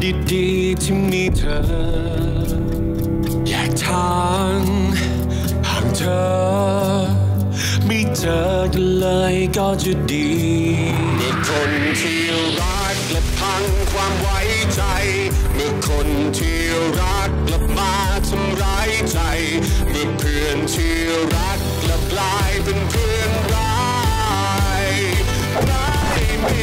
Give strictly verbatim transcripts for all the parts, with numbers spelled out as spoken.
ดีๆที่มีเธอแยกทางห่างเธอไม่เจอกันเลยก็จะดีเมื่อคนที่รักและพังความไว้ใจเมื่อคนที่รักกลับมาทำร้ายใจเมื่อเพื่อนที่รักกลับกลายเป็นเพื่อนร้ายไม่มี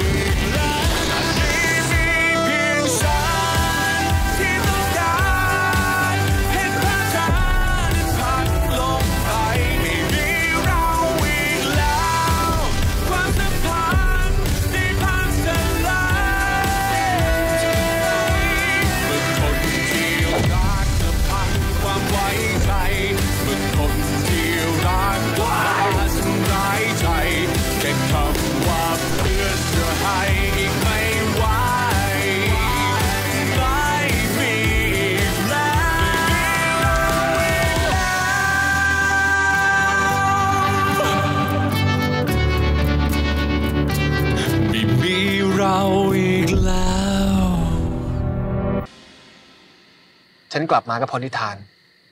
ฉันกลับมาก็เพราะนิทาน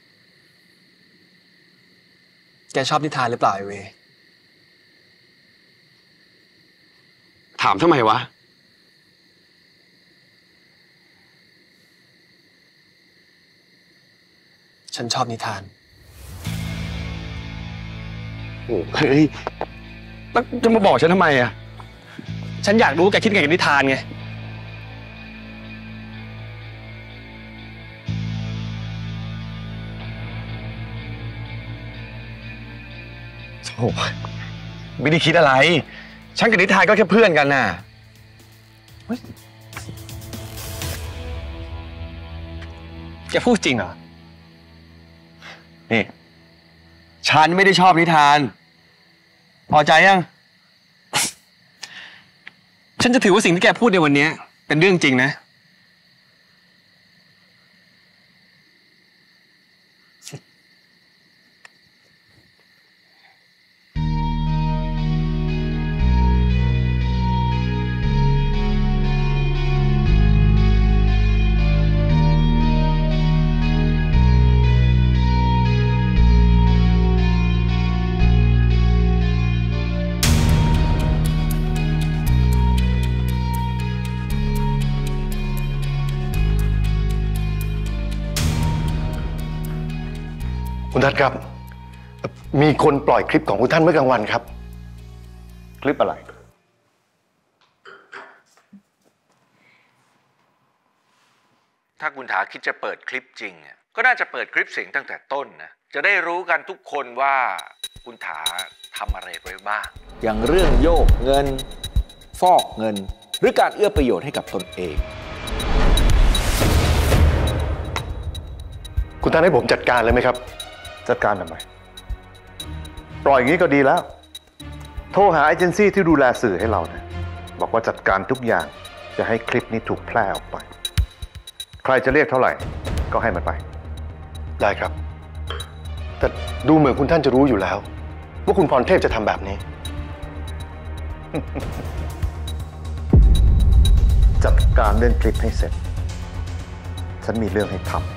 แกชอบนิทานหรือเปล่าไอเวถามทำไมวะฉันชอบนิทานโอ้เฮ้ยแล้วจะมาบอกฉันทำไมอ่ะฉันอยากรู้แกคิดไงกับนิทานไงโอ้ไม่ได้คิดอะไรฉันกับนิทานก็แค่เพื่อนกันน่ะแกพูดจริงเหรอนี่ฉันไม่ได้ชอบนิทานพอใจยังฉันจะถือว่าสิ่งที่แกพูดในวันนี้เป็นเรื่องจริงนะคุณท่านครับมีคนปล่อยคลิปของคุณท่านเมื่อกลางวันครับคลิปอะไรถ้าคุณถาคิดจะเปิดคลิปจริงก็น่าจะเปิดคลิปเสียงตั้งแต่ต้นนะจะได้รู้กันทุกคนว่าคุณถาทำอะไรไว้บ้างอย่างเรื่องโยกเงินฟอกเงินหรือการเอื้อประโยชน์ให้กับตนเองคุณท่านให้ผมจัดการเลยไหมครับจัดการทำไมปล่อยอย่างนี้ก็ดีแล้วโทรหาเอเจนซี่ที่ดูแลสื่อให้เรานะบอกว่าจัดการทุกอย่างจะให้คลิปนี้ถูกแพร่ออกไปใครจะเรียกเท่าไหร่ก็ให้มันไปได้ครับแต่ดูเหมือนคุณท่านจะรู้อยู่แล้วว่าคุณพรเทพจะทำแบบนี้ จัดการเล่นคลิปให้เสร็จฉันมีเรื่องให้ทำ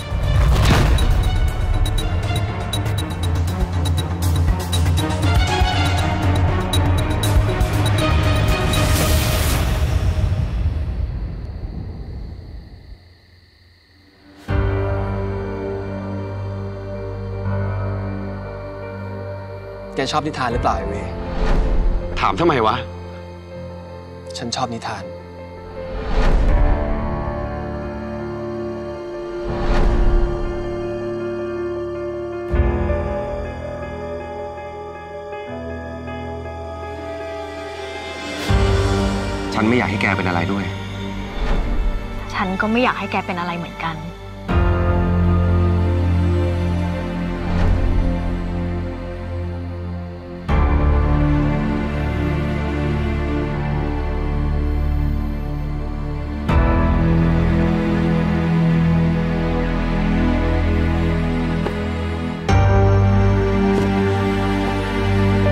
แกชอบนิทานหรือเปล่าไอเวถามทำไมวะฉันชอบนิทานฉันไม่อยากให้แกเป็นอะไรด้วยฉันก็ไม่อยากให้แกเป็นอะไรเหมือนกัน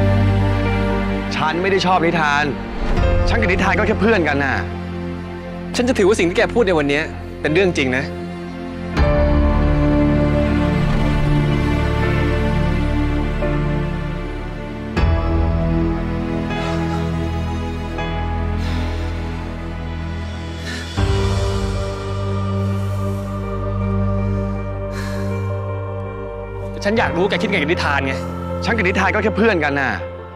ฉันไม่ได้ชอบนิทานฉันกับนิทานก็แค่เพื่อนกันน่ะฉันจะถือว่าสิ่งที่แกพูดในวันนี้เป็นเรื่องจริงนะฉันอยากรู้แกคิดไงกับนิทานไงฉันกับนิทานก็แค่เพื่อนกันน่ะ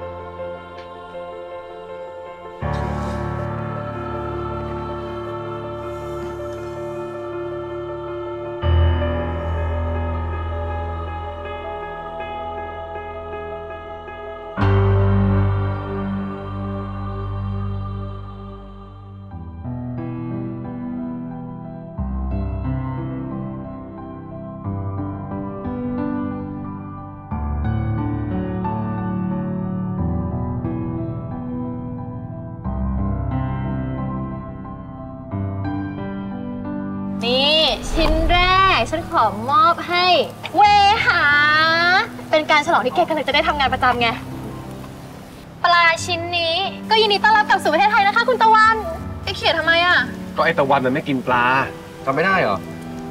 นี่ชิ้นแรกฉันขอมอบให้เวหาเป็นการฉลองที่แกกำลังจะได้ทำงานประจำไงปลาชิ้นนี้ก็ยินดีต้อนรับกลับสู่ประเทศไทยนะคะคุณตะวันไอ้เขียนทำไมอ่ะก็ไอตะวันมันไม่กินปลาจำไม่ได้เหรอ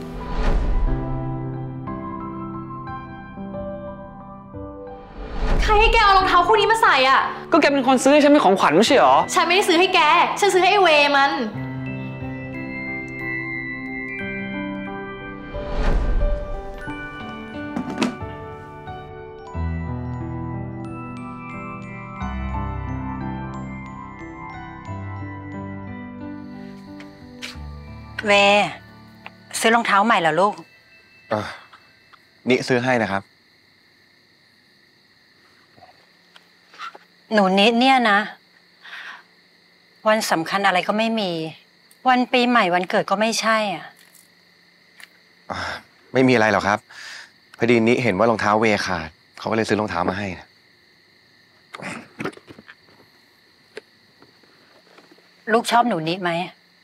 ใครให้แกเอารองเท้าคู่นี้มาใส่อ่ะก็แกเป็นคนซื้อให้ฉันเป็นของขวัญไม่ใช่หรอฉันไม่ได้ซื้อให้แกฉันซื้อให้ไอ้เวมันเวซื้อรองเท้าใหม่เหรอลูกเออนี่ซื้อให้นะครับหนูนิดเนี่ยนะวันสำคัญอะไรก็ไม่มีวันปีใหม่วันเกิดก็ไม่ใช่อ่ะไม่มีอะไรหรอกครับพอดีนี้เห็นว่ารองเท้าเวขาดเขาก็เลยซื้อรองเท้ามาให้นะลูกชอบหนูนิดไหม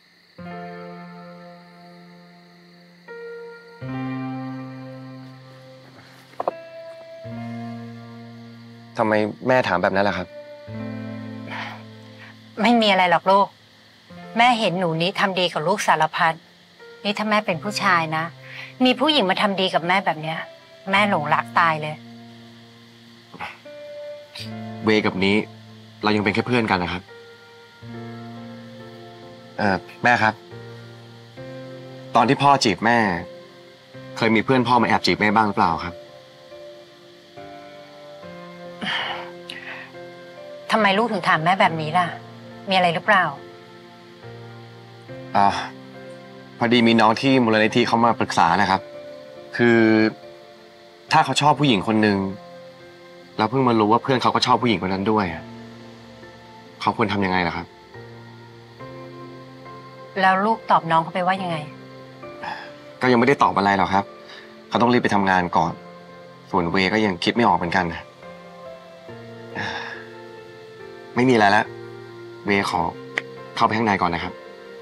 ทำไมแม่ถามแบบนั้นล่ะครับไม่มีอะไรหรอกลูกแม่เห็นหนูนี้ทำดีกับลูกสารพัดนี่ถ้าแม่เป็นผู้ชายนะมีผู้หญิงมาทำดีกับแม่แบบเนี้ยแม่หลงรักตายเลยเวกับนี้เรายังเป็นแค่เพื่อนกันนะครับเออแม่ครับตอนที่พ่อจีบแม่เคยมีเพื่อนพ่อมาแอบจีบแม่บ้างหรือเปล่าครับทำไมลูกถึงถามแม่แบบนี้ล่ะมีอะไรหรือเปล่าอ๋อพอดีมีน้องที่มูลนิธิเขามาปรึกษานะครับคือถ้าเขาชอบผู้หญิงคนหนึ่งแล้วเพิ่งมารู้ว่าเพื่อนเขาก็ชอบผู้หญิงคนนั้นด้วยเขาควรทำยังไงล่ะครับแล้วลูกตอบน้องเขาไปว่ายังไงก็ยังไม่ได้ตอบอะไรหรอกครับเขาต้องรีบไปทำงานก่อนส่วนเวก็ยังคิดไม่ออกเหมือนกันไม่มีอะไรแล้วเวขอเข้าไปข้างในก่อนนะครับ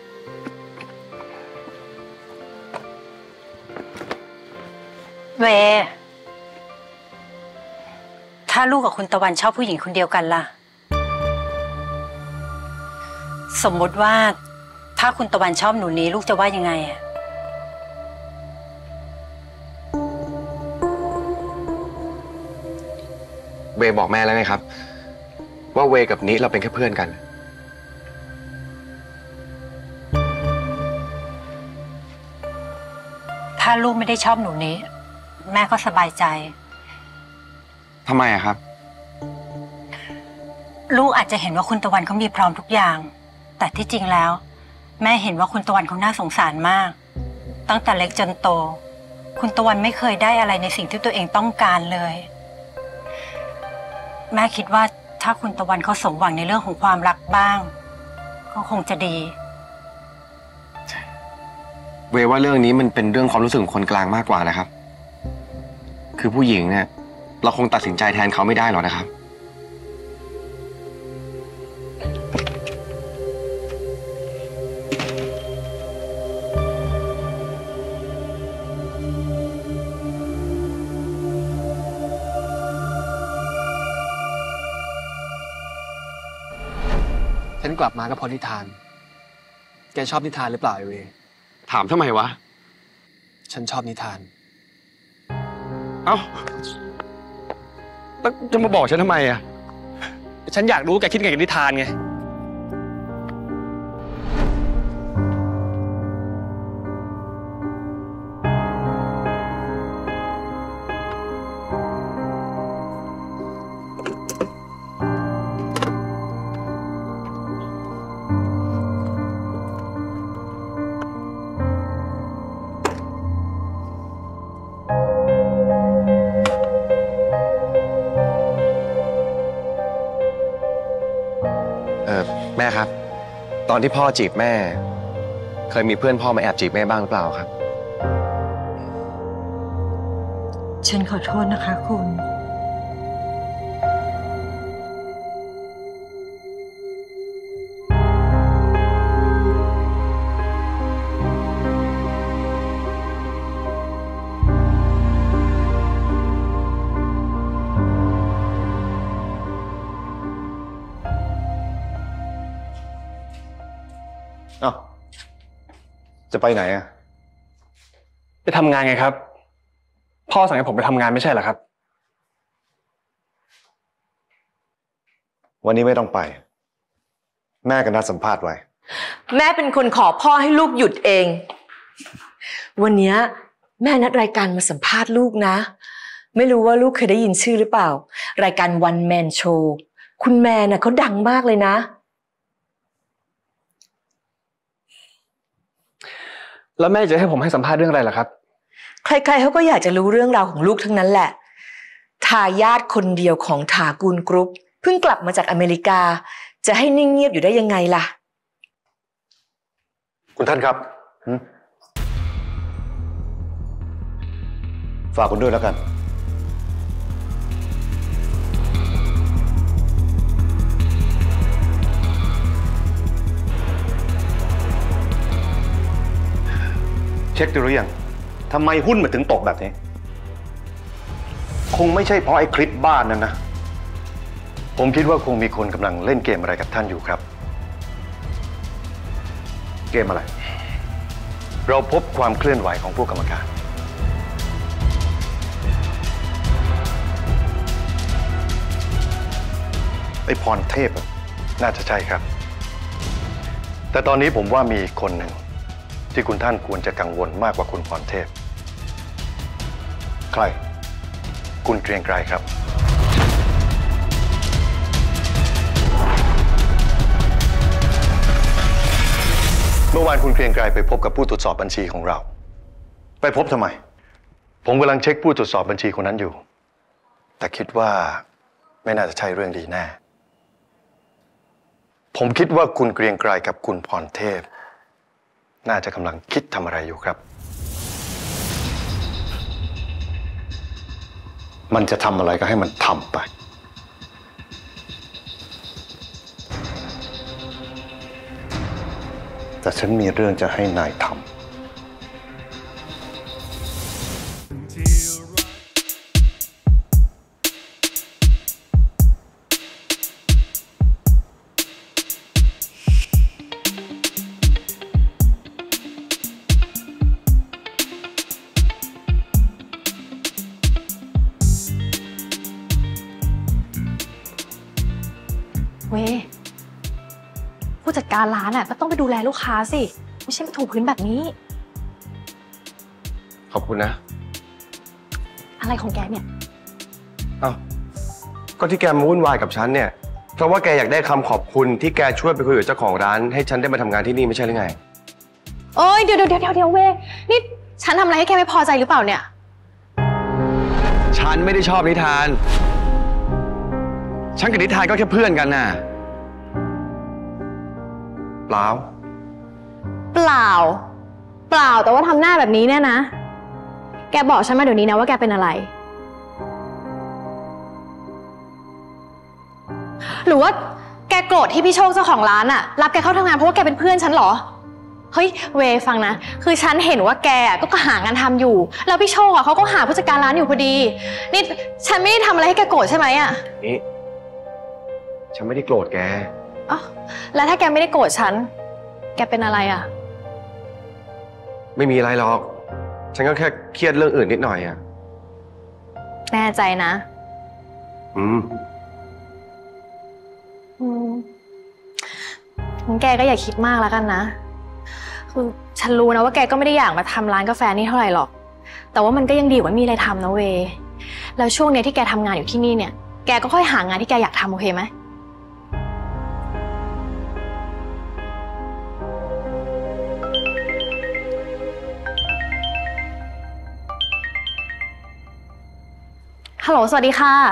เวถ้าลูกกับคุณตะวันชอบผู้หญิงคนเดียวกันล่ะสมมติว่าถ้าคุณตะวันชอบหนูนี้ลูกจะว่ายังไงอะเวบอกแม่แล้วไงครับว่าเวกับนี้เราเป็นแค่เพื่อนกันถ้าลูกไม่ได้ชอบหนูนี้แม่ก็สบายใจทำไมอะครับลูกอาจจะเห็นว่าคุณตะวันเขามีพร้อมทุกอย่างแต่ที่จริงแล้วแม่เห็นว่าคุณตะวันเขาน่าสงสารมากตั้งแต่เล็กจนโตคุณตะวันไม่เคยได้อะไรในสิ่งที่ตัวเองต้องการเลยแม่คิดว่าถ้าคุณตะวันเขาสมหวังในเรื่องของความรักบ้างก็คงจะดีเวว่าเรื่องนี้มันเป็นเรื่องความรู้สึกของคนกลางมากกว่านะครับคือผู้หญิงเนี่ยเราคงตัดสินใจแทนเขาไม่ได้หรอกนะครับฉันกลับมาก็เพราะนิทานแกชอบนิทานหรือเปล่าไอเวถามทำไมวะฉันชอบนิทานเอ้าแล้วจะมาบอกฉันทำไมอ่ะฉันอยากรู้แกคิดไงกับนิทานไงแม่ครับตอนที่พ่อจีบแม่เคยมีเพื่อนพ่อมาแอบจีบแม่บ้างหรือเปล่าครับฉันขอโทษนะคะคุณเอ้าจะไปไหนอ่ะไปทำงานไงครับพ่อสั่งให้ผมไปทำงานไม่ใช่เหรอครับวันนี้ไม่ต้องไปแม่กับนัดสัมภาษณ์ไว้แม่เป็นคนขอพ่อให้ลูกหยุดเองวันนี้แม่นัดรายการมาสัมภาษณ์ลูกนะไม่รู้ว่าลูกเคยได้ยินชื่อหรือเปล่ารายการ One Man Show คุณแม่น่ะเขาดังมากเลยนะแล้วแม่จะให้ผมให้สัมภาษณ์เรื่องอะไรล่ะครับใครๆเขาก็อยากจะรู้เรื่องราวของลูกทั้งนั้นแหละทายาทคนเดียวของถากูลกรุ๊ปเพิ่งกลับมาจากอเมริกาจะให้นิ่งเงียบอยู่ได้ยังไงล่ะคุณท่านครับฝากคุณด้วยแล้วกันเช็คดูหรือยังทำไมหุ้นมันถึงตกแบบนี้คงไม่ใช่เพราะไอ้คลิปบ้านนั่นนะผมคิดว่าคงมีคนกำลังเล่นเกมอะไรกับท่านอยู่ครับเกมอะไรเราพบความเคลื่อนไหวของผู้กรรมการไอ้พรเทพน่าจะใช่ครับแต่ตอนนี้ผมว่ามีคนหนึ่งที่คุณท่านควรจะกังวลมากกว่าคุณพรเทพใครคุณเกรียงไกรครับเมื่อวานคุณเกรียงไกรไปพบกับผู้ตรวจสอบบัญชีของเราไปพบทำไมผมกำลังเช็คผู้ตรวจสอบบัญชีคนนั้นอยู่แต่คิดว่าไม่น่าจะใช่เรื่องดีแน่ผมคิดว่าคุณเกรียงไกรกับคุณพรเทพน่าจะกำลังคิดทำอะไรอยู่ครับมันจะทำอะไรก็ให้มันทำไปแต่ฉันมีเรื่องจะให้นายทำเว้ผู้จัดการร้านอ่ะก็ต้องไปดูแลลูกค้าสิไม่ใช่มาถูพื้นแบบนี้ขอบคุณนะอะไรของแกเนี่ยเอ้าก็ที่แกมาวุ่นวายกับฉันเนี่ยเพราะว่าแกอยากได้คำขอบคุณที่แกช่วยไปคุยกับเจ้าของร้านให้ฉันได้มาทำงานที่นี่ไม่ใช่หรือไงโอ้ยเดี๋ยวเดี๋ยวเดี๋ยวเดี๋ยวเว้นี่ฉันทำอะไรให้แกไม่พอใจหรือเปล่าเนี่ยฉันไม่ได้ชอบนิทานฉันกับนิทานก็แค่เพื่อนกันน่ะเปล่าเปล่าเปล่าแต่ว่าทำหน้าแบบนี้เนี่ยนะแกบอกฉันมาเดี๋ยวนี้นะว่าแกเป็นอะไรหรือว่าแกโกรธที่พี่โชคเจ้าของร้านอะรับแกเข้าทำงานเพราะว่าแกเป็นเพื่อนฉันเหรอเฮ้ยเวฟังนะคือฉันเห็นว่าแกก็หางานทำอยู่แล้วพี่โชคอะเขาก็หาผู้จัดการร้านอยู่พอดีนี่ฉันไม่ได้ทำอะไรให้แกโกรธใช่ไหมอะนี่ฉันไม่ได้โกรธแกอ๋อแล้วถ้าแกไม่ได้โกรธฉันแกเป็นอะไรอ่ะไม่มีอะไรหรอกฉันก็แค่เครียดเรื่องอื่นนิดหน่อยอะแน่ใจนะอืมอืมงั้นแกก็อย่าคิดมากแล้วกันนะคือฉันรู้นะว่าแกก็ไม่ได้อยากมาทำร้านกาแฟนี่เท่าไหร่หรอกแต่ว่ามันก็ยังดีกว่ามีอะไรทำนะเวแล้วช่วงเนี้ยที่แกทำงานอยู่ที่นี่เนี่ยแกก็ค่อยหางานที่แกอยากทำโอเคไหมฮัลโหลสวัสดีค่ะ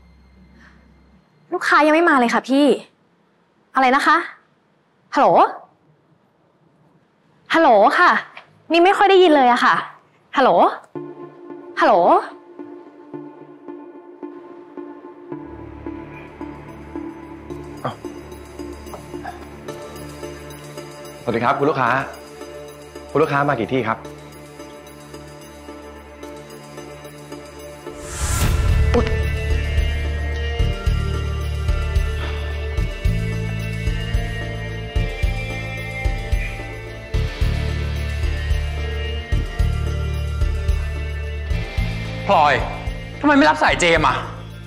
ลูกค้ายังไม่มาเลยค่ะพี่อะไรนะคะฮัลโหลฮัลโหลค่ะนี่ไม่ค่อยได้ยินเลยอะค่ะฮัลโหลฮัลโหลสวัสดีครับคุณลูกค้าคุณลูกค้ามากี่ที่ครับพลอยทำไมไม่รับสายเจมอ่ะ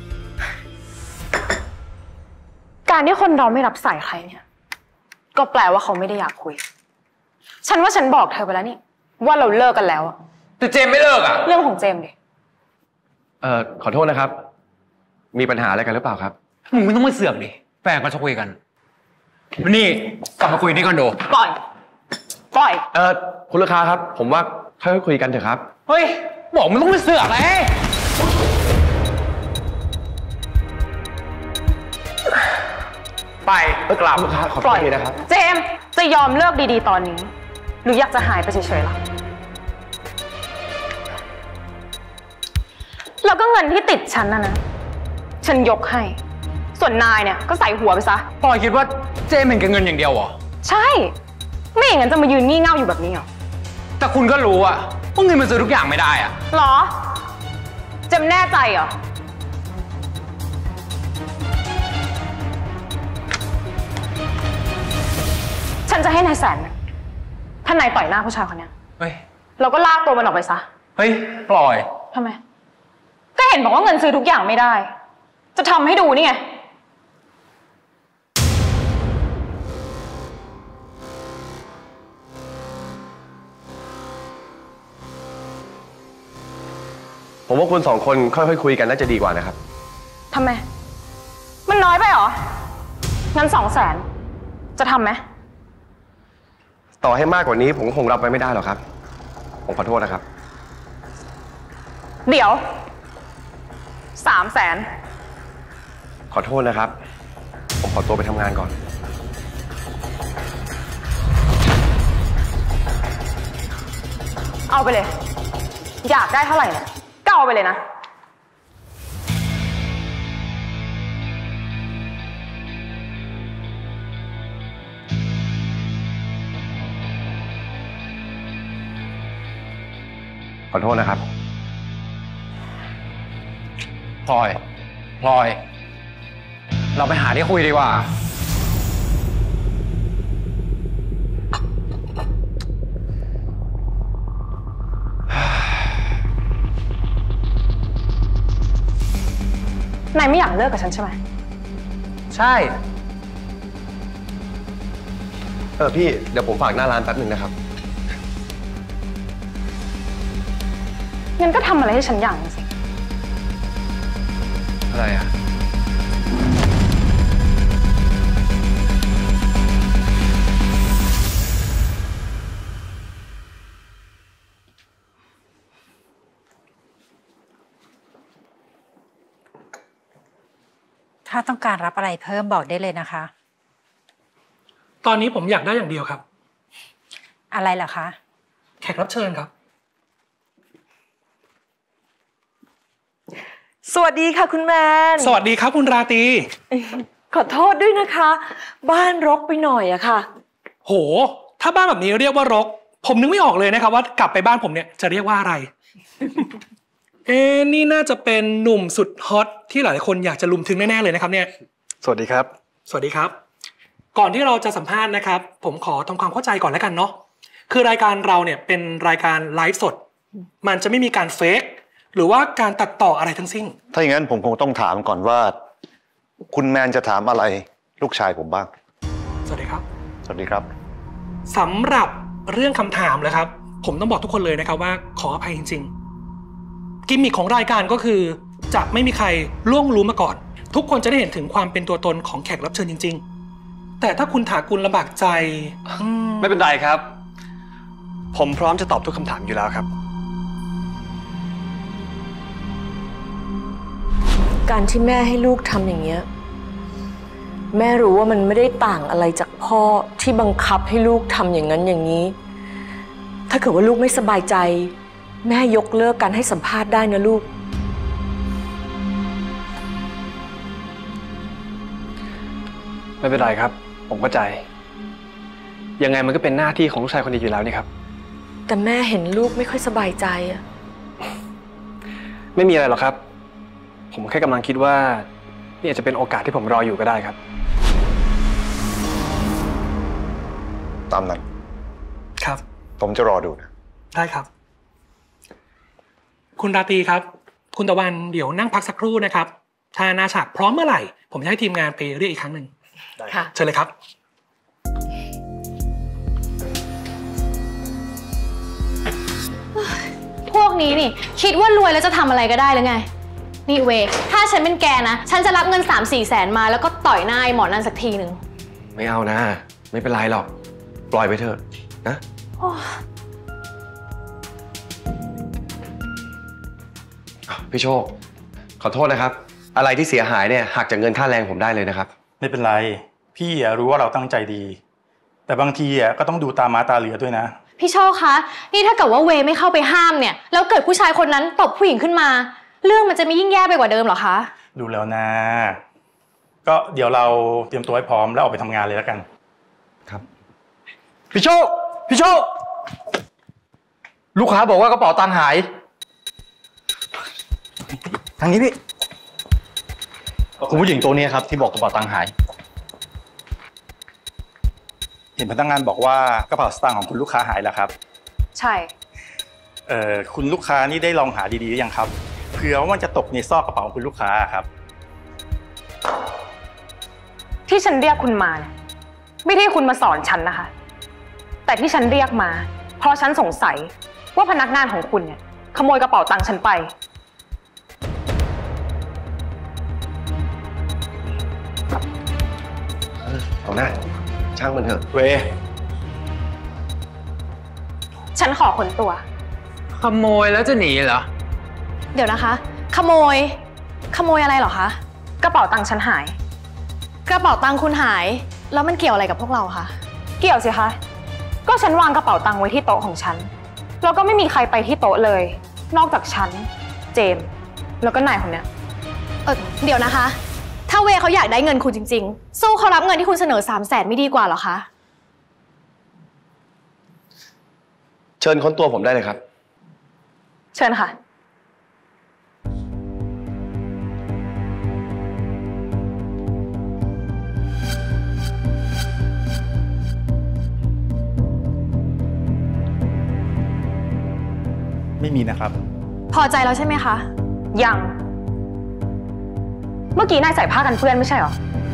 การที่คนเราไม่รับสายใครเนี่ยก็แปลว่าเขาไม่ได้อยากคุยฉันว่าฉันบอกเธอไปแล้วนี่ว่าเราเลิกกันแล้วอะแต่เจมไม่เลิกอ่ะเรื่องของเจมดิเอ่อขอโทษนะครับมีปัญหาอะไรกันหรือเปล่าครับมึงไม่ต้องมาเสือกดิแฟนก็จะคุยกันวันนี้กลับมาคุยที่คอนโดปล่อยปล่อยเอ่อคุณลูกค้าครับผมว่าค่อยๆคุยกันเถอะครับเฮ้ยบอกมันต้องไปเสือกเลยไปกลับลูกค้าขอโทษทีนะครับเจมจะยอมเลิกดีๆตอนนี้หรืออยากจะหายไปเฉยๆล่ะแล้วก็เงินที่ติดฉันน่ะนะฉันยกให้ส่วนนายเนี่ยก็ใส่หัวไปซะพลอยคิดว่าเจมเห็นแค่เงินอย่างเดียวเหรอใช่ไม่อย่างนั้นจะมายืนงี่เง่าอยู่แบบนี้หรอแต่คุณก็รู้อะว่าเงินมันซื้อทุกอย่างไม่ได้อะหรอเจมแน่ใจเหรอฉันจะให้นายแสนถ้านายต่อยหน้าผู้ชายคนนี้เฮ้ยเราก็ลากตัวมันออกไปซะเฮ้ยปล่อยทำไมก็เห็นบอกว่าเงินซื้อทุกอย่างไม่ได้จะทำให้ดูนี่ไงผมว่าคุณสองคนค่อยๆคุยกันน่าจะดีกว่านะครับทำไมมันน้อยไปเหรองั้นสองแสนจะทำไหมต่อให้มากกว่านี้ผมคงรับไปไม่ได้หรอกครับผมขอโทษนะครับเดี๋ยวสามแสนขอโทษนะครับผมขอตัวไปทำงานก่อนเอาไปเลยอยากได้เท่าไหร่เนี่ยก็เอาไปเลยนะขอโทษนะครับพลอยพลอยเราไปหาที่คุยดีกว่านายไม่อยากเลิกกับฉันใช่ไหมใช่เออพี่เดี๋ยวผมฝากหน้าร้านแป๊บหนึ่งนะครับงั้นก็ทำอะไรให้ฉันอย่างนึงสิอะไรอ่ะถ้าต้องการรับอะไรเพิ่มบอกได้เลยนะคะตอนนี้ผมอยากได้อย่างเดียวครับอะไรล่ะคะแขกรับเชิญครับสวัสดีค่ะคุณแมนสวัสดีครับคุณราตรีขอโทษด้วยนะคะบ้านรกไปหน่อยอะค่ะโหถ้าบ้านแบบนี้เรียกว่ารกผมนึกไม่ออกเลยนะครับว่ากลับไปบ้านผมเนี่ยจะเรียกว่าอะไร เอ๊ะนี่น่าจะเป็นหนุ่มสุดฮอตที่หลายคนอยากจะลุมถึงแน่ๆเลยนะครับเนี่ยสวัสดีครับสวัสดีครับก่อนที่เราจะสัมภาษณ์นะครับผมขอทำความเข้าใจก่อนแล้วกันเนาะคือรายการเราเนี่ยเป็นรายการไลฟ์สดมันจะไม่มีการเฟกหรือว่าการตัดต่ออะไรทั้งสิ้นถ้าอย่างนั้นผมคงต้องถามก่อนว่าคุณแมนจะถามอะไรลูกชายผมบ้างสวัสดีครับสวัสดีครับสำหรับเรื่องคำถามเลยครับผมต้องบอกทุกคนเลยนะครับว่าขออภัยจริงๆกิมมิคของรายการก็คือจะไม่มีใครล่วงรู้มาก่อนทุกคนจะได้เห็นถึงความเป็นตัวตนของแขกรับเชิญจริงๆแต่ถ้าคุณถากุลลำบากใจไม่เป็นไรครับผมพร้อมจะตอบทุกคำถามอยู่แล้วครับการที่แม่ให้ลูกทำอย่างเงี้ยแม่รู้ว่ามันไม่ได้ต่างอะไรจากพ่อที่บังคับให้ลูกทำอย่างนั้นอย่างนี้ถ้าเกิดว่าลูกไม่สบายใจแม่ยกเลิกการให้สัมภาษณ์ได้นะลูกไม่เป็นไรครับผมเข้าใจยังไงมันก็เป็นหน้าที่ของลูกชายคนนี้อยู่แล้วนี่ครับแต่แม่เห็นลูกไม่ค่อยสบายใจอะไม่มีอะไรหรอกครับผมแค่กำลังคิดว่านี่อาจจะเป็นโอกาสที่ผมรออยู่ก็ได้ครับตามนั้นครับผมจะรอดูนะได้ครับคุณราตรีครับคุณตะวันเดี๋ยวนั่งพักสักครู่นะครับถ้าหน้าฉากพร้อมเมื่อไหร่ผมจะให้ทีมงานไปเรียกอีกครั้งหนึ่งค่ะเชิญเลยครับพวกนี้นี่คิดว่ารวยแล้วจะทำอะไรก็ได้หรือไงนี่เวถ้าฉันเป็นแกนะฉันจะรับเงิน สามสี่แสนมาแล้วก็ต่อยหน้าไอ้หมอนั่นสักทีหนึ่งไม่เอานะไม่เป็นไรหรอกปล่อยไปเถอะนะพี่โชคขอโทษนะครับอะไรที่เสียหายเนี่ยหักจากเงินค่าแรงผมได้เลยนะครับไม่เป็นไรพี่รู้ว่าเราตั้งใจดีแต่บางทีก็ต้องดูตาม้าตาเรือด้วยนะพี่โชคคะนี่ถ้าเกิดว่าเวไม่เข้าไปห้ามเนี่ยแล้วเกิดผู้ชายคนนั้นตบผู้หญิงขึ้นมาเรื่องมันจะไม่ยิ่งแย่ไปกว่าเดิมหรอคะดูแล้วนะก็เดี๋ยวเราเตรียมตัวให้พร้อมแล้วออกไปทำงานเลยแล้วกันครับพี่โชคพี่โชคลูกค้าบอกว่ากระเป๋าตังค์หายทางนี้พี่คุณผู้หญิงตัวนี้ครับที่บอกกระเป๋าตังค์หายเห็นพนักงานบอกว่ากระเป๋าสตางค์ของคุณลูกค้าหายแล้วครับใช่เอ่อคุณลูกค้านี่ได้ลองหาดีๆหรือยังครับเผื่อว่ามันจะตกในซอกกระเป๋าของคุณลูกค้าครับที่ฉันเรียกคุณมาเนี่ยไม่ได้คุณมาสอนฉันนะคะแต่ที่ฉันเรียกมาเพราะฉันสงสัยว่าพนักงานของคุณเนี่ยขโมยกระเป๋าตังค์ฉันไปเอาหน้าช่างมันเถอะเวฉันขอค้นตัวขโมยแล้วจะหนีเหรอเดี๋ยวนะคะขโมยขโมยอะไรเหรอคะกระเป๋าตังค์ฉันหายกระเป๋าตังค์คุณหายแล้วมันเกี่ยวอะไรกับพวกเราคะเกี่ยวสิคะก็ฉันวางกระเป๋าตังค์ไว้ที่โต๊ะของฉันแล้วก็ไม่มีใครไปที่โต๊ะเลยนอกจากฉันเจมส์แล้วก็นายคนเนี้ยเออเดี๋ยวนะคะถ้าเวเขาอยากได้เงินคุณจริงๆสู้เขารับเงินที่คุณเสนอสามแสนไม่ดีกว่าหรอคะเชิญค้นตัวผมได้เลยครับเชิญค่ะไม่มีนะครับพอใจแล้วใช่ไหมคะยังเมื่อกี้นายใส่ผ้ากันเปื้อนไม่ใช่หรอ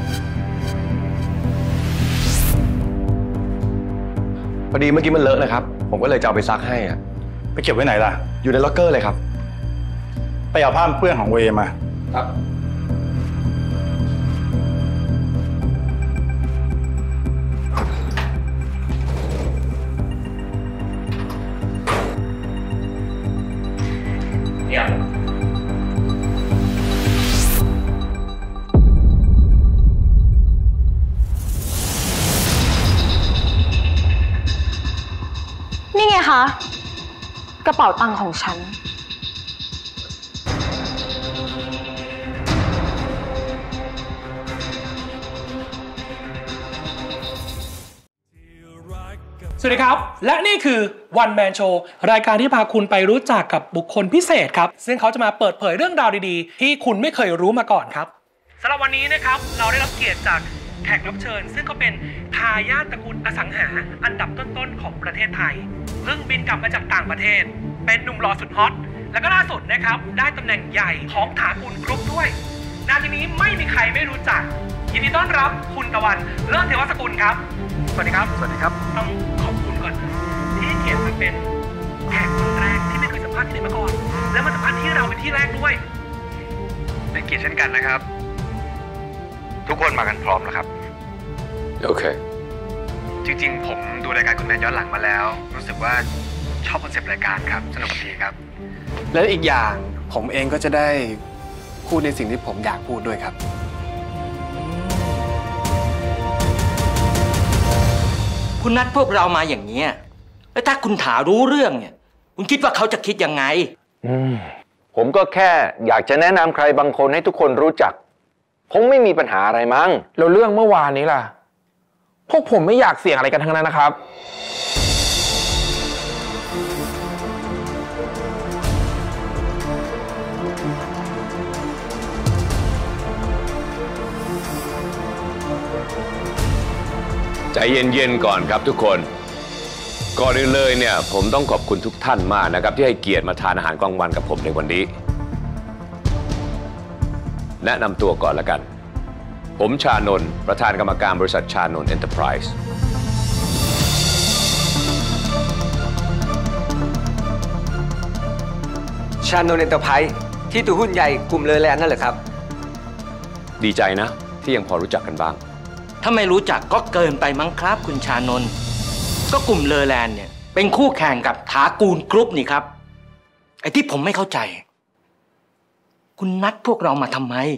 พอดีเมื่อกี้มันเลอะนะครับผมก็เลยจะเอาไปซักให้อ่ะไปเก็บไว้ไหนล่ะอยู่ในล็อกเกอร์เลยครับไปเอาผ้าเปื้อนของเวมาครับนี่ไงคะกระเป๋าตังค์ของฉันสวัสดีครับและนี่คือ One Man Show รายการที่พาคุณไปรู้จักกับบุคคลพิเศษครับซึ่งเขาจะมาเปิดเผยเรื่องราวดีๆที่คุณไม่เคยรู้มาก่อนครับสำหรับวันนี้นะครับเราได้รับเกียรติจากแขกรับเชิญซึ่งก็เป็นทายาทตระกูลอสังหาอันดับต้นๆของประเทศไทยเพิ่งบินกลับมาจากต่างประเทศเป็นหนุ่มหล่อสุดฮอตแล้วก็ล่าสุดนะครับได้ตำแหน่งใหญ่ของถากูลกรุ๊ปด้วยนาทีนี้ไม่มีใครไม่รู้จักยินดีต้อนรับคุณตะวันเลิศเทวสกุลครับสวัสดีครับสวัสดีครับต้องขอบคุณก่อนที่เกียรติมาเป็นแขกคนแรกที่ไม่เคยสัมภาษณ์ที่ไหนมาก่อนแล้วมาสัมภาษณ์ที่เราเป็นที่แรกด้วยเป็นเกียรติเช่นกันนะครับทุกคนมากันพร้อมแล้วครับโอเคจริงๆผมดูรายการคุณแมนย้อนหลังมาแล้วรู้สึกว่าชอบคอนเซปต์รายการครับสนุกดีครับแล้วอีกอย่างผมเองก็จะได้พูดในสิ่งที่ผมอยากพูดด้วยครับคุณนัดพวกเรามาอย่างนี้แล้วถ้าคุณถารู้เรื่องเนี่ยคุณคิดว่าเขาจะคิดยังไงอืมผมก็แค่อยากจะแนะนำใครบางคนให้ทุกคนรู้จักคงไม่มีปัญหาอะไรมั้งแล้วเรื่องเมื่อวานนี้ล่ะพวกผมไม่อยากเสี่ยงอะไรกันทั้งนั้นนะครับใจเย็นๆก่อนครับทุกคนก่อนอื่นเลยเนี่ยผมต้องขอบคุณทุกท่านมากนะครับที่ให้เกียรติมาทานอาหารกลางวันกับผมในวันนี้แนะนำตัวก่อนละกันผมชานนท์ประธานกรรมการบริษัทชานนท์เอ็นเตอร์ไพรส์ชานนท์เอ็นเตอร์ไพรส์ที่ถือหุ้นใหญ่กลุ่มเลอแลนด์นั่นเหรอครับดีใจนะที่ยังพอรู้จักกันบ้างถ้าไม่รู้จักก็เกินไปมั้งครับคุณชานนท์ก็กลุ่มเลอแลนด์เนี่ยเป็นคู่แข่งกับถากูลกรุ๊ปนี่ครับไอ้ที่ผมไม่เข้าใจคุณนัดพวกเรามาทำไม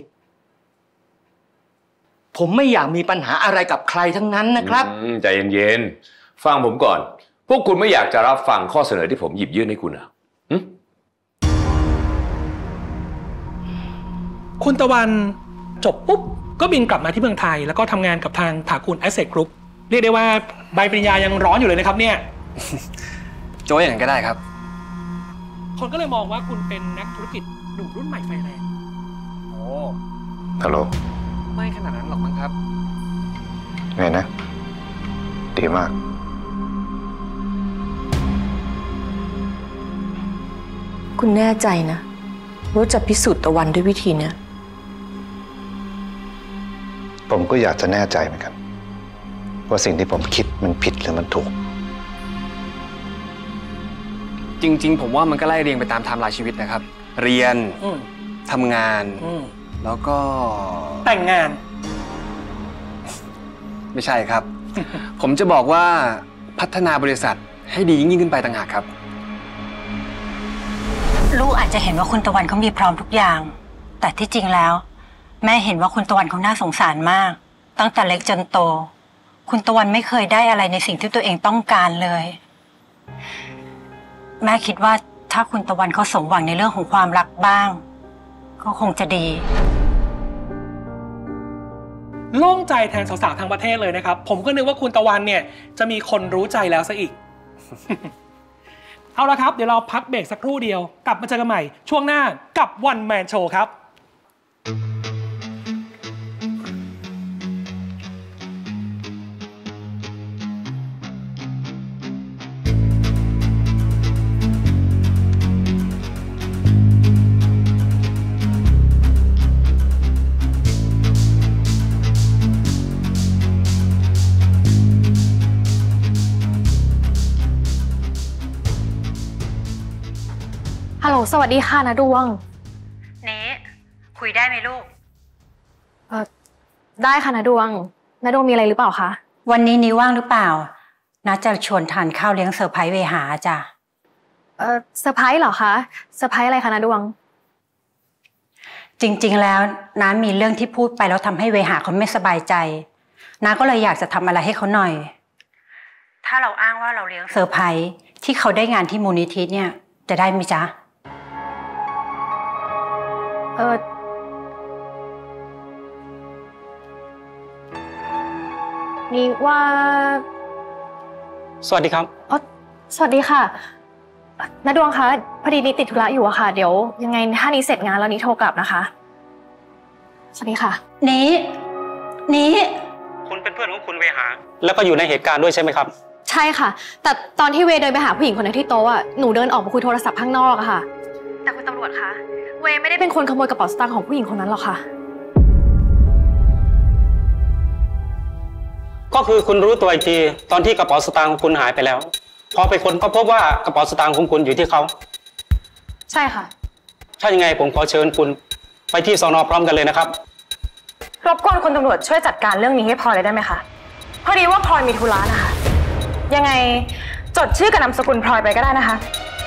ผมไม่อยากมีปัญหาอะไรกับใครทั้งนั้นนะครับใจเย็นๆฟังผมก่อนพวกคุณไม่อยากจะรับฟังข้อเสนอที่ผมหยิบยื่นให้คุณเหรอคุณตะวันจบปุ๊บก็บินกลับมาที่เมืองไทยแล้วก็ทำงานกับทางถากูล Asset Group เรียกได้ว่าใบปริญญายังร้อนอยู่เลยนะครับเนี่ยโจ้อย่างนั้นก็ได้ครับคนก็เลยมองว่าคุณเป็นนักธุรกิจหนุ่มรุ่นใหม่ไฟแรงโอ้ฮัลโหลไม่ขนาดนั้นหรอกมั้งครับไงนะดีมากคุณแน่ใจนะว่าจะพิสูจน์ตะวันด้วยวิธีเนี้ยผมก็อยากจะแน่ใจเหมือนกันว่าสิ่งที่ผมคิดมันผิดหรือมันถูกจริงๆผมว่ามันก็ไล่เรียงไปตามไทม์ไลน์ชีวิตนะครับเรียนทำงานแล้วก็แต่งงานไม่ใช่ครับ ผมจะบอกว่าพัฒนาบริษัทให้ดียิ่งขึ้นไปต่างหากครับลูกอาจจะเห็นว่าคุณตะวันเขามีพร้อมทุกอย่างแต่ที่จริงแล้วแม่เห็นว่าคุณตะวันเขาน่าสงสารมากตั้งแต่เล็กจนโตคุณตะวันไม่เคยได้อะไรในสิ่งที่ตัวเองต้องการเลยแม่คิดว่าถ้าคุณตะวันเขาสมหวังในเรื่องของความรักบ้างก็คงจะดีโล่งใจแทนสาวๆทั้งประเทศเลยนะครับผมก็นึกว่าคุณตะวันเนี่ยจะมีคนรู้ใจแล้วซะอีก เอาละครับเดี๋ยวเราพักเบรกสักครู่เดียวกลับมาเจอกันใหม่ช่วงหน้ากับวันแมนโชว์ครับฮัลโหลสวัสดีค่ะนะดวงเน้คุยได้ไหมลูกเออได้ค่ะนะดวงนะดวงมีอะไรหรือเปล่าคะวันนี้นิ้วว่างหรือเปล่าน้าจะชวนทานข้าวเลี้ยงเซอร์ไพรส์เวหาจ้ะเออเซอร์ไพรส์เหรอคะเซอร์ไพรส์อะไรคะนะดวงจริงๆแล้วน้ามีเรื่องที่พูดไปแล้วทำให้เวหาเขาไม่สบายใจน้าก็เลยอยากจะทำอะไรให้เขาหน่อยถ้าเราอ้างว่าเราเลี้ยงเซอร์ไพรส์ที่เขาได้งานที่มูลนิธิเนี่ยจะได้ไหมจ๊ะเออนี่ว่าสวัสดีครับอ๋อสวัสดีค่ะณดวงคะพอดีนี้ติดธุระอยู่อะค่ะเดี๋ยวยังไงถ้านี้เสร็จงานแล้วนี้โทรกลับนะคะสวัสดีค่ะนี้นี้หาแล้วก็อยู่ในเหตุการณ์ด้วยใช่ไหมครับใช่ค่ะแต่ตอนที่เวย์เดินไปหาผู้หญิงคนนั้นที่โต๊ะอ่ะหนูเดินออกมาคุยโทรศัพท์ข้างนอกอะค่ะแต่คุณตำรวจคะเวย์ไม่ได้เป็นคนขโมยกระเป๋าสตางค์ของผู้หญิงคนนั้นหรอกค่ะก็คือคุณรู้ตัวอีกทีตอนที่กระเป๋าสตางค์ของคุณหายไปแล้วพอไปค้นก็พบว่ากระเป๋าสตางค์ของคุณอยู่ที่เขาใช่ค่ะถ้ายังไงผมขอเชิญคุณไปที่สน.พร้อมกันเลยนะครับรบกวนคุณตำรวจช่วยจัดการเรื่องนี้ให้พลอยเลยได้ไหมคะพอดีว่าพลอยมีธุระนะคะยังไงจดชื่อกับนามสกุลพลอยไปก็ได้นะคะ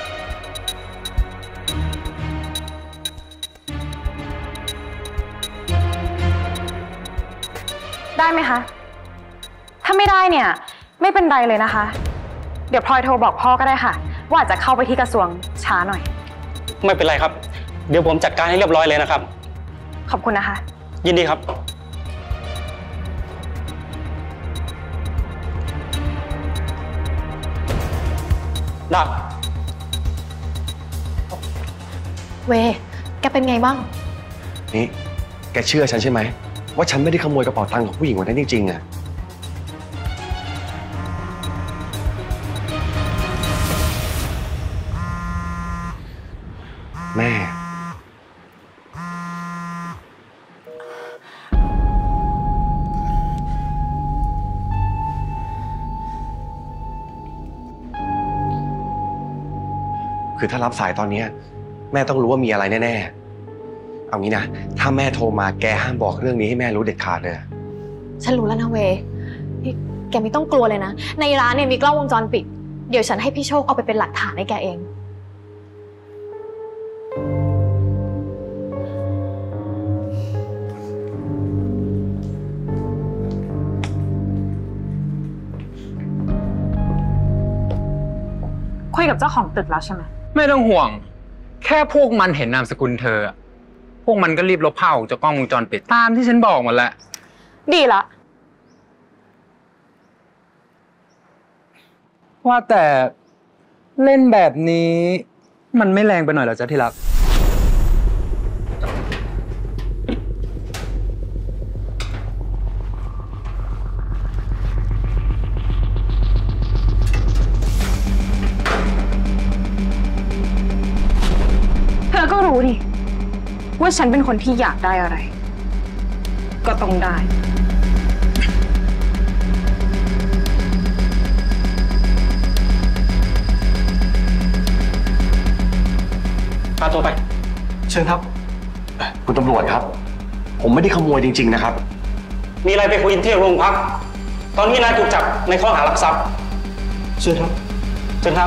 ได้ไหมคะถ้าไม่ได้เนี่ยไม่เป็นไรเลยนะคะเดี๋ยวพลอยโทรบอกพ่อก็ได้ค่ะว่าจะเข้าไปที่กระทรวงช้าหน่อยไม่เป็นไรครับเดี๋ยวผมจัดการให้เรียบร้อยเลยนะครับขอบคุณนะคะยินดีครับดับเวแกเป็นไงบ้างนี่แกเชื่อฉันใช่ไหมว่าฉันไม่ได้ขโมยกระเป๋าตังค์ของผู้หญิงคนนั้นจริงๆอะแม่คือถ้ารับสายตอนนี้แม่ต้องรู้ว่ามีอะไรแน่ๆเอางี้นะถ้าแม่โทรมาแกห้ามบอกเรื่องนี้ให้แม่รู้เด็ดขาดเลยฉันรู้แล้วนะเวแกไม่ต้องกลัวเลยนะในร้านเนี่ยมีกล้องวงจรปิดเดี๋ยวฉันให้พี่โชคเอาไปเป็นหลักฐานให้แกเองคุยกับเจ้าของตึกแล้วใช่ไหมไม่ต้องห่วงแค่พวกมันเห็นนามสกุลเธอพวกมันก็รีบลบภาพออกจากกล้องวงจรปิดตามที่ฉันบอกหมดแหละดีละว่าแต่เล่นแบบนี้มันไม่แรงไปหน่อยเหรอจ๊ะที่รักเธอก็รู้นี่ว่าฉันเป็นคนที่อยากได้อะไรก็ต้องได้พาตัวไปเชิญครับคุณตำรวจครับผมไม่ได้ขโมยจริงๆนะครับมีอะไรไปคุยที่โรงพักตอนนี้นายถูกจับในข้อหาลักทรัพย์เชิญครับเชิญครับ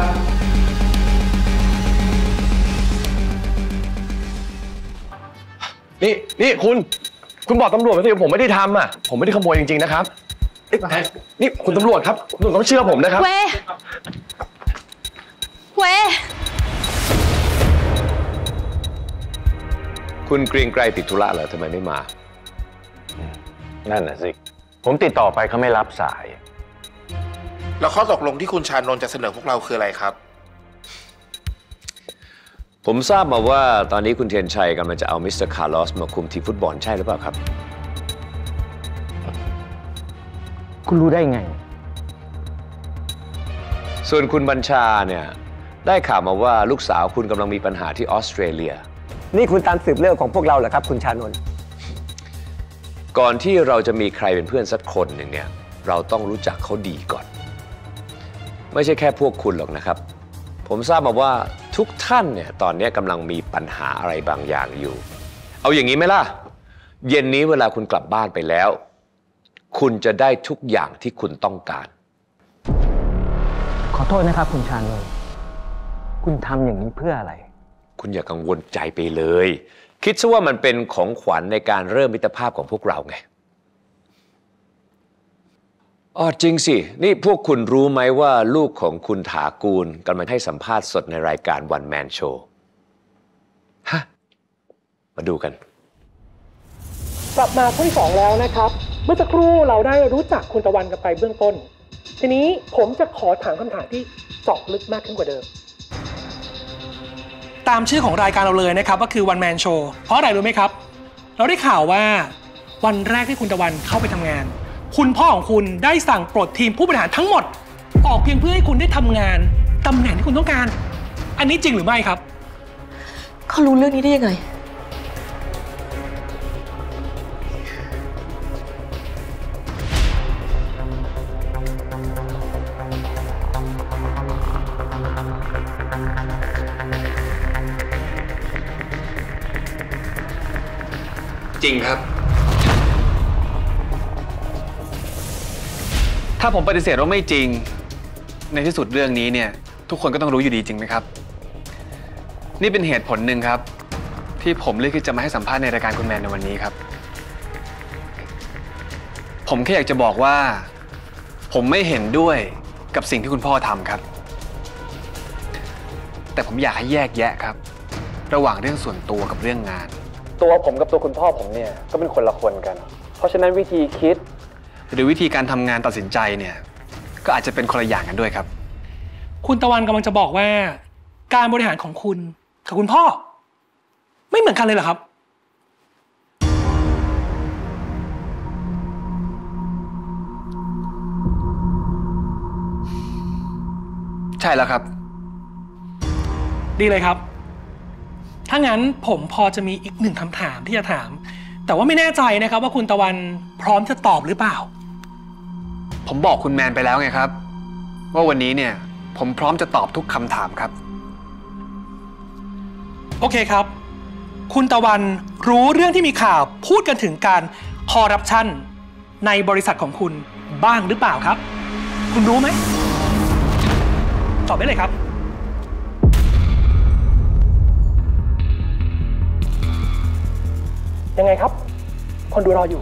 นี่นี่คุณคุณบอกตำรวจไปสิผมไม่ได้ทำอ่ะผมไม่ได้ขโมยจริงๆนะครับนี่คุณตำรวจครับคุณต้องเชื่อผมนะครับเวเวคุณเกรียงไกรติดธุระเหรอทำไมไม่มานั่นน่ะสิผมติดต่อไปเขาไม่รับสายแล้วข้อตกลงที่คุณชานนท์จะเสนอพวกเราคืออะไรครับผมทราบมาว่าตอนนี้คุณเทียนชัยกำลังจะเอามิสเตอร์คาร์ลอสมาคุมทีมฟุตบอลใช่หรือเปล่าครับคุณรู้ได้ไงส่วนคุณบัญชาเนี่ยได้ข่าวมาว่าลูกสาวคุณกำลังมีปัญหาที่ออสเตรเลียนี่คุณตามสืบเรื่องของพวกเราเหรอครับคุณชานนท์ก่อนที่เราจะมีใครเป็นเพื่อนสักคนหนึ่งเนี่ยเราต้องรู้จักเขาดีก่อนไม่ใช่แค่พวกคุณหรอกนะครับผมทราบมาว่าทุกท่านเนี่ยตอนนี้กำลังมีปัญหาอะไรบางอย่างอยู่เอาอย่างนี้ไหมล่ะเย็นนี้เวลาคุณกลับบ้านไปแล้วคุณจะได้ทุกอย่างที่คุณต้องการขอโทษนะครับคุณชานนท์คุณทำอย่างนี้เพื่ออะไรคุณอย่ากังวลใจไปเลยคิดซะว่ามันเป็นของขวัญในการเริ่มมิตรภาพของพวกเราไงอ๋อจริงสินี่พวกคุณรู้ไหมว่าลูกของคุณถากูลกำลังให้สัมภาษณ์สดในรายการ One Man Show ฮะมาดูกันกลับมาข้อที่สองแล้วนะครับเมื่อสักครู่เราได้รู้จักคุณตะวันกันไปเบื้องต้นทีนี้ผมจะขอถามคำถามที่เจาะลึกมากขึ้นกว่าเดิมตามชื่อของรายการเราเลยนะครับก็คือ One Man Show เพราะอะไรรู้ไหมครับเราได้ข่าวว่าวันแรกที่คุณตะวันเข้าไปทำงานคุณพ่อของคุณได้สั่งปลดทีมผู้บริหารทั้งหมดออกเพียงเพื่อให้คุณได้ทำงานตำแหน่งที่คุณต้องการอันนี้จริงหรือไม่ครับเขารู้เรื่องนี้ได้ยังไงจริงครับถ้าผมปฏิเสธว่าไม่จริงในที่สุดเรื่องนี้เนี่ยทุกคนก็ต้องรู้อยู่ดีจริงไหมครับนี่เป็นเหตุผลหนึ่งครับที่ผมเลือกที่จะมาให้สัมภาษณ์ในรายการคุณแมนในวันนี้ครับผมแค่อยากจะบอกว่าผมไม่เห็นด้วยกับสิ่งที่คุณพ่อทำครับแต่ผมอยากให้แยกแยะครับระหว่างเรื่องส่วนตัวกับเรื่องงานตัวผมกับตัวคุณพ่อผมเนี่ยก็เป็นคนละคนกันเพราะฉะนั้นวิธีคิดหรือวิธีการทำงานตัดสินใจเนี่ยก็อาจจะเป็นคนละอย่างกันด้วยครับคุณตะวันกำลังจะบอกว่าการบริหารของคุณกับคุณพ่อไม่เหมือนกันเลยเหรอครับใช่แล้วครับดีเลยครับถ้างั้นผมพอจะมีอีกหนึ่งคำถามที่จะถามแต่ว่าไม่แน่ใจนะครับว่าคุณตะวันพร้อมจะตอบหรือเปล่าผมบอกคุณแมนไปแล้วไงครับว่าวันนี้เนี่ยผมพร้อมจะตอบทุกคำถามครับโอเคครับคุณตะวันรู้เรื่องที่มีข่าวพูดกันถึงการคอร์รัปชันในบริษัทของคุณบ้างหรือเปล่าครับคุณรู้ไหมตอบได้เลยครับยังไงครับคนดูรออยู่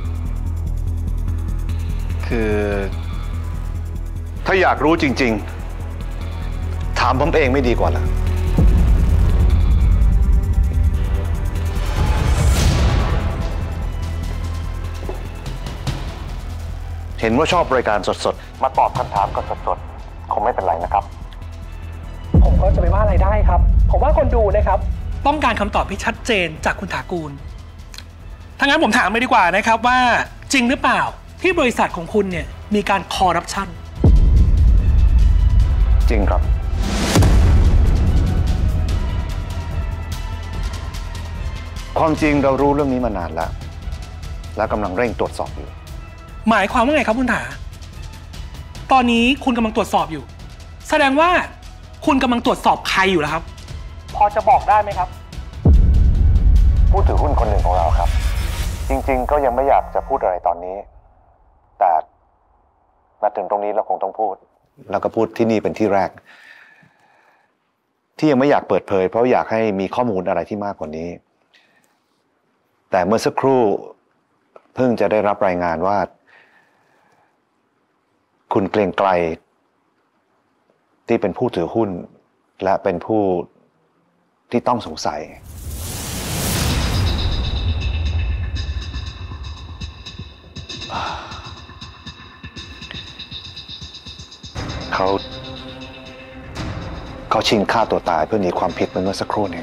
คือถ้าอยากรู้จริงๆถามผมเองไม่ดีกว่าล่ะเห็นว่าชอบรายการสดๆมาตอบคำถามกันสดๆคงไม่เป็นไรนะครับผมก็จะไม่ว่าอะไรได้ครับผมว่าคนดูนะครับต้องการคำตอบที่ชัดเจนจากคุณถากูลถ้างั้นผมถามเลยดีกว่านะครับว่าจริงหรือเปล่าที่บริษัทของคุณเนี่ยมีการคอร์รัปชันจริงครับความจริงเรารู้เรื่องนี้มานานแล้วและกำลังเร่งตรวจสอบอยู่หมายความว่าไงครับคุณถาตอนนี้คุณกำลังตรวจสอบอยู่แสดงว่าคุณกำลังตรวจสอบใครอยู่แล้วครับพอจะบอกได้ไหมครับผู้ถือหุ้นคนหนึ่งของเราครับจริงๆก็ยังไม่อยากจะพูดอะไรตอนนี้แต่มาถึงตรงนี้เราคงต้องพูดแล้วก็พูดที่นี่เป็นที่แรกที่ยังไม่อยากเปิดเผยเพราะอยากให้มีข้อมูลอะไรที่มากกว่านี้แต่เมื่อสักครู่เพิ่งจะได้รับรายงานว่าคุณเกรียงไกรที่เป็นผู้ถือหุ้นและเป็นผู้ที่ต้องสงสัยเขาเขาชิงฆ่าตัวตายเพื่อหนีความผิดเมื่อสักครู่นี้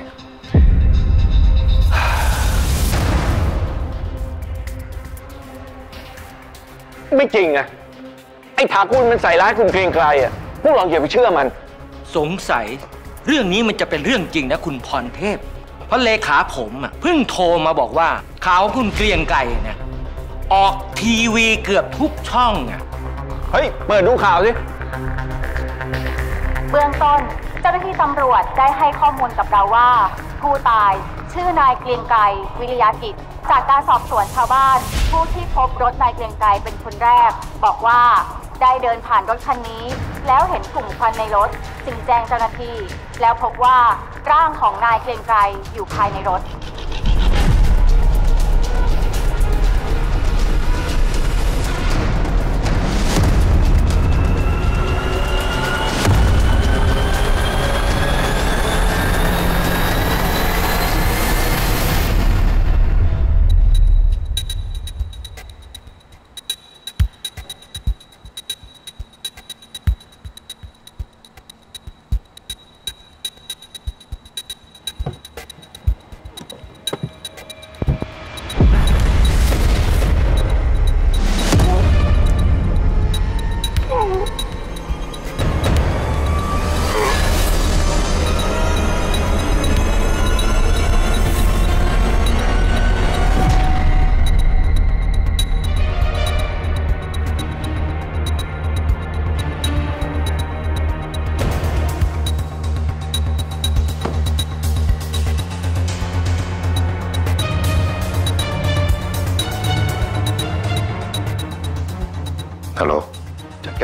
ไม่จริงอะไอ้ถากูลมันใส่ร้ายคุณเกรียงไกรอะพวกเราอย่าไปเชื่อมันสงสัยเรื่องนี้มันจะเป็นเรื่องจริงนะคุณพรเทพเพราะเลขาผมอะเพิ่งโทรมาบอกว่าข่าวคุณเกรียงไกรเนี่ยออกทีวีเกือบทุกช่องอะเฮ้ยเปิดดูข่าวสิเบื้องต้นเจ้าหน้าที่ตำรวจได้ให้ข้อมูลกับเราว่าผู้ตายชื่อนายเกรียงไกรวิริยกิจจากการสอบสวนชาวบ้านผู้ที่พบรถนายเกรียงไกรเป็นคนแรกบอกว่าได้เดินผ่านรถคันนี้แล้วเห็นกลุ่มควันในรถจึงแจ้งเจ้าหน้าที่แล้วพบว่าร่างของนายเกรียงไกรอยู่ภายในรถ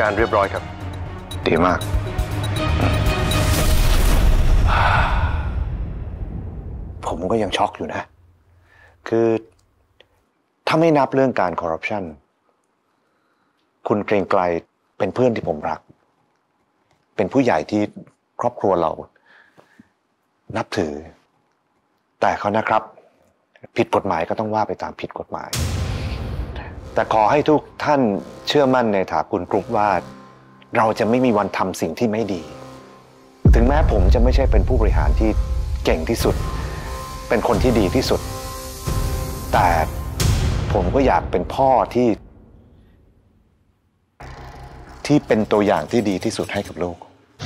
การเรียบร้อยครับดีมากผมก็ยังช็อกอยู่นะ คือถ้าไม่นับเรื่องการคอร์รัปชันคุณเกรงไกรเป็นเพื่อนที่ผมรักเป็นผู้ใหญ่ที่ครอบครัวเรานับถือแต่เขานะครับผิดกฎหมายก็ต้องว่าไปตามผิดกฎหมายแต่ขอให้ทุกท่านเชื่อมั่นในถากุลกรุ๊ปว่าเราจะไม่มีวันทำสิ่งที่ไม่ดีถึงแม้ผมจะไม่ใช่เป็นผู้บริหารที่เก่งที่สุดเป็นคนที่ดีที่สุดแต่ผมก็อยากเป็นพ่อที่ที่เป็นตัวอย่างที่ดีที่สุดให้กับลูก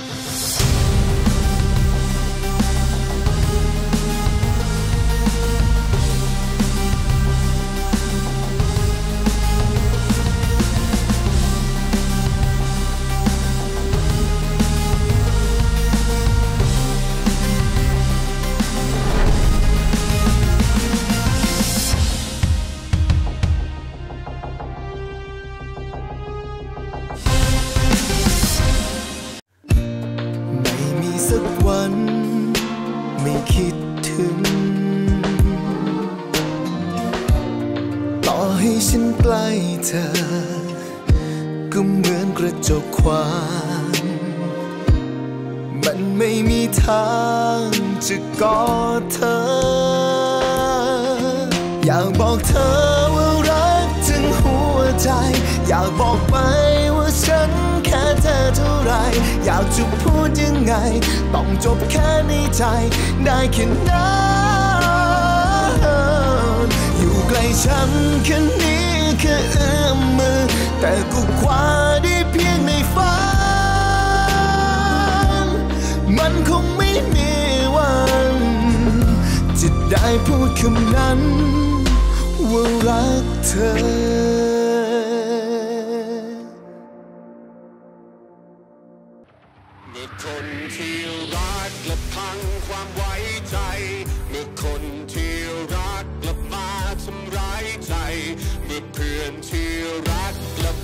ไม่คิดถึงต่อให้ฉันใกล้เธอก็เหมือนกระจกควางมันไม่มีทางจะกอดเธออยากบอกเธอว่ารักถึงหัวใจอยากบอกไปว่าฉันแค่เธอเท่าไรอยากจะพูดยังไงต้องจบแค่ในใจได้แค่นั้นอยู่ใกล้ฉันแค่นี้แค่เอื้อมมือแต่ก็คว้าได้เพียงในฝันมันคงไม่มีวันจะได้พูดคำนั้นว่ารักเธอคนที่รักกลับพังความไว้ใจเมื่อคนที่รักกลับมาทำร้ายใจเมื่อเพื่อนที่รักกลับ